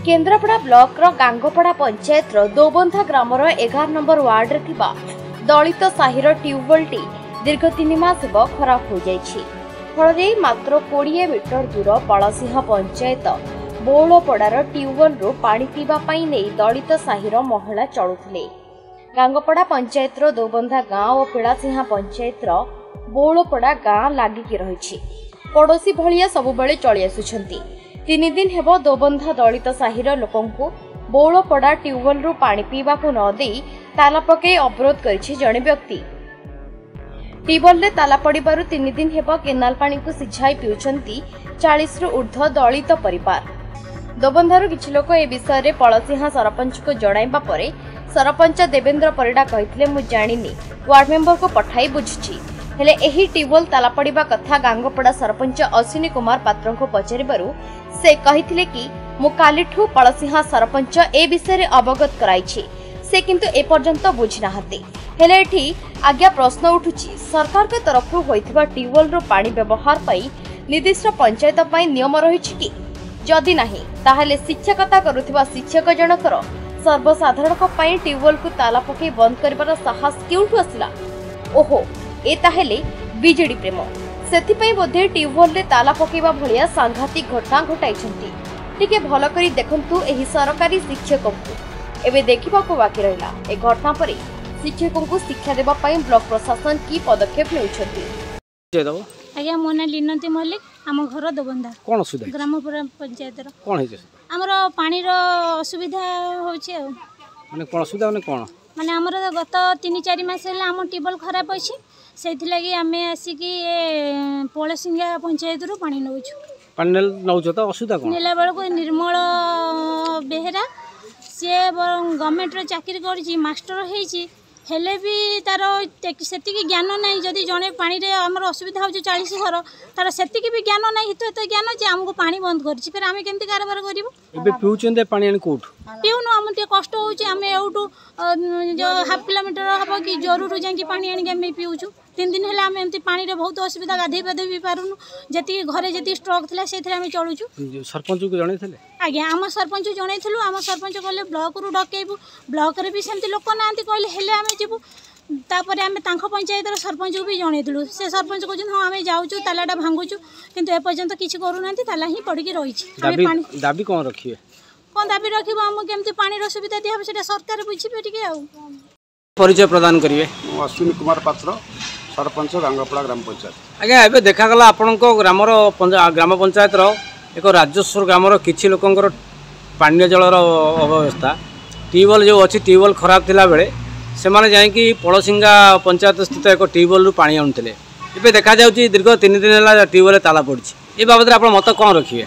Kendrapara block रो गांगोपड़ा पंचायत रो दोबंधा ग्रामर 11 नंबर वार्ड रे थिबा दलित साहिर ट्यूबवेल टी दीर्घ 3 मास हेब खराब हो जाइछि। फलरे मात्र 20 मीटर दूर पळसिंह पंचायत बौलपड़ार ट्यूबवेल रो पानी पीवा पई नै दलित साहिर महिला चलुथिले। गांगोपड़ा पंचायत रो दोबंधा गाँव और पीड़ासिंहा पंचायत रो बौलपड़ा गाँ लागिकी रहिछि। पड़ोशी भलिया सबुबेले चली आसुछंती। 3 दिन हेब दोबंधा दलित साहिर लोकंकु बौलपड़ा ट्यूबवेल रु पानी पीवाकु न देई ताला पकई अवरोध करिछि जणे व्यक्ति। ट्यूबवेल रे ताला पड़िबारु 3 दिन हेब केनाल पानी को सिझाई पिउछंती 40 रु ऊर्ध्व दलित परिवार। दोबंधारु किछि लोक ए विषय रे पळसिंहा सरपंच को जणाइबा परे सरपंच देवेंद्र परिडा कहिथिले मु जानिनी वार्ड मेंबर को पठाई बुझिछि। हेले एही ट्यूबवेल ताला पड़िबा कथा गांगोपड़ा सरपंच अश्विनी कुमार पात्र को पचारिबारु से कहिथिले कि मु कालीठू पळसिंहा सरपंच ए विषय रे अवगत कराइछि। से किंतु ए पर्यंत बुझि नाहते। हेले एठी आज्ञा प्रश्न उठुछि सरकार के तरफ होइथिबा ट्यूबवेल रो पानी व्यवहार पई निर्दिष्ट पंचायत पई नियम रहिछि कि जदि नाही ताहेले शिक्षकता करुथिबा शिक्षक जनकर सर्वसाधारण को पई ट्यूबवेल को ताला पकई बंद करबार साहस केउठु आसिला। ओहो ए ताहेले बीजेडी प्रेम सेथिपई बोधे ट्यूबवेल रे ताला पकेबा भलिया सांघातिक घटना घटाइछंती। टिके भल करी देखंतु एही सरकारी शिक्षकଙ୍କୁ एबे देखिबाको बाकी रहिला। ए घटना परे शिक्षकଙ୍କୁ शिक्षा देबा पई ब्लॉक प्रशासन की पदक्षेप लेउछंती। आज्ञा मोना लिनती मल्लिक आम घर दोबंधा कोन सुविधा ग्रामपुरा पंचायत रो कोन हेजे हमर पानी रो असुविधा होछि माने कोन सुविधा माने हमर गत 3-4 मास होला हम ट्यूबवेल खराब अछि सेथिलागी आमे आसिकी पळसिंगा पंचायत रो पानी नउछु। पानी नउछु त असुविधा कोन नेला बेल को निर्मल बेहरा से गवर्नमेंट रो चाकरी करछि मास्टर हेछि हेले भी तार सेतिकी ज्ञान नहीं जदि जड़े पानी रे हमर असुविधा हो 40 घर तार सेतिकी भी ज्ञान नहीं हित तो ज्ञान जे हमको पानी बंद करछि फिर आमे केमती कारबार करिवो। एबे पिउचंदे पानी आनी कोठ पिउनो हम ते कष्ट होछि आमे एउटू जो हाफ किलोमीटर हबो कि जरूर जांकी पानी आनी आमे पिउछु। 3 दिन हेला आमे एमती पानी रे बहुत असुविधा गाधै पदे भी पारुनु जति घरे जति स्ट्रक थिला सेथरे आमे चलुछु। सरपंच को जणैथिले आज्ञा आम सरपंच जणैथिलु आम सरपंच कहले ब्लॉक रु डकेबु ब्लॉक रे भी सेमती लोक नांती कहले हेले आमे जेबु तापर आमे तांखो पंचायत रो सरपंच को भी जणैथिलु से सरपंच कहजन हां आमे जाउछु तालाडा भांगुछु किंतु ए पर्यंत किछि करू नांती ताला ही पड़ी की रहिछि। दाबी कोन रखिए कोन दाबी रखिबो हम केमती पानी रो सुविधा दिया सेटा सरकार बुझिबे टिके आ परिचय प्रदान करिवे। अश्विनी कुमार पात्र सरपंच गांगोपड़ा ग्राम पंचायत। आज्ञा एबे देखा गला आपनको ग्राम पंचायत रो एक राजस्व ग्रामर किछि लोकंकर पानी जलर अव्यवस्था ट्यूबवेल जो अच्छी ट्यूबवेल खराब थिला बेले से माने जाई कि पळसिंगा पंचायत स्थित एक ट्यूबवेल रु पानी आनुथिले एबे देखा जाउची दीर्घ 3 दिन होला ट्यूबवेल ताला पड़छि। ए बाबत आपण मत कोन रखिए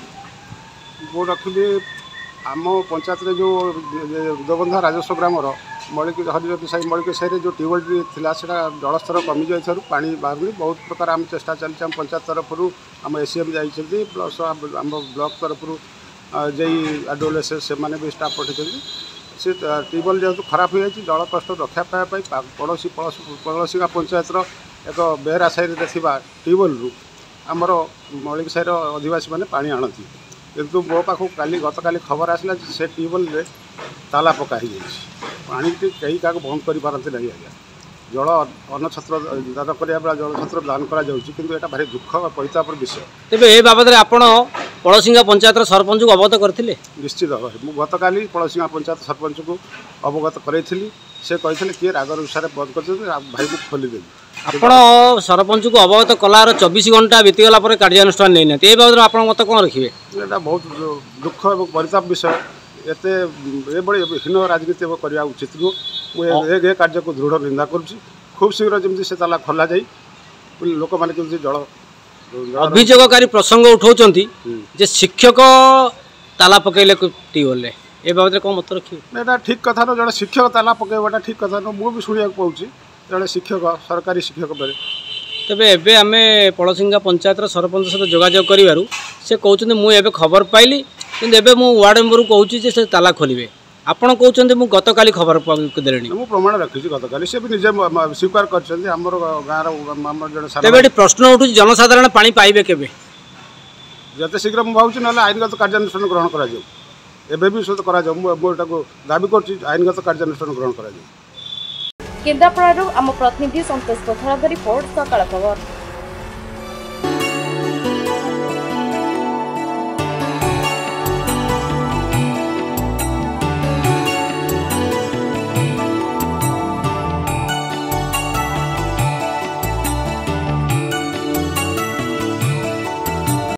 वो रखिले आम पंचायत रे जो दोबंधा राजस्व ग्रामर मलिक हरिजती साई मलिक साई जो ट्यूबवेल थिला सेटा जलस्तर कमी जाइथारु पानी बाहर बहुत प्रकार आम चेष्टा चलछि। आम पंचायत तरफ आम एसीएम जाइछथि प्लस आम ब्लॉक तरफ जई आडोलेस से माने भी स्टाफ पठिछथि से ट्यूबवेल जेहेतु खराब हो जाइछि जल कष्ट रक्षा पाइबा पड़ोशी पड़ोशी पंचायत एक बेहरा साइड थिबा ट्यूबवेल रु आमर मलिक साइर अधिवासी माने पानी आणथि किंतु मो पाखु गत काली खबर आसला से ट्यूबवेल रे ताला पका ही पानी कहीं क्या बंद कर पारती नहीं। आज्ञा जल अन्नछत्र दान करा जल छत्र दान करा भारी दुख परितापर विषय। तेबे ए बाबद रे आपण पळसिंगा पंचायत सरपंच को अवगत करथिले निश्चित भाव मु गत काली पळसिंगा पंचायत सरपंच को अवगत करैथिली से कहिथिले किए रागर अनुसार बंद कर भाई को खोली देबी। आपण सरपंच को अवगत कलार 24 घंटा बीतीगला पर कार्यानुष्ठान नै नथि ए बाबद रे आपण मत कोन रखिबे। एटा बहुत दुख और परिताप विषय एते हीन राजनीति करवा उचित नुह ए कार्य को दृढ़ निंदा करुँच खूब शीघ्र जमी से ताला खोल जाए लोक मैंने जमी जल अभियोगकारी प्रसंग उठाउछंती जे शिक्षक ताला पकैले ट्यूबवेल रे ए बाबद कौन मत रखिए। एटा ठीक कथा न जड़े शिक्षक ताला पकईबाटा ठीक कथा न मु भी शुणा पाऊँ जड़े शिक्षक सरकारी शिक्षक बेले तेबे एबे आमे पळसिंगा पंचायत सरपंच सहित जोगाजोग करिवारु से कहउछन्ते मु एबे खबर पाइली किंतु एबे मु वार्ड मेंबर को कहउछि जे से ताला खोलिबे आपण कहउछन्ते मु गत काली खबर देलेनी मु प्रमाण रखिछि गत काली से भी निजे स्वीकार करछन्ते हमर गाँर हमर जड़े तेबे प्रश्न उठुछि जनसाधारण पानी पाइबे केबे जते शीघ्र मु भावुछि नले आईनगत कार्यानुष्ठान ग्रहण करा जाऊ ଏବେ ବି ଶୋଧ କରାଯାଉ। ମୁଁ ଏଟାକୁ ଦାବି କରୁଛି ଆଇନଗତ କାର୍ଯ୍ୟାନୁଷ୍ଠାନ ଗ୍ରହଣ କରାଯାଉ। केन्द्रापड़ा आम प्रतिनिधि संतोष कोथार रिपोर्ट सकाळ खबर।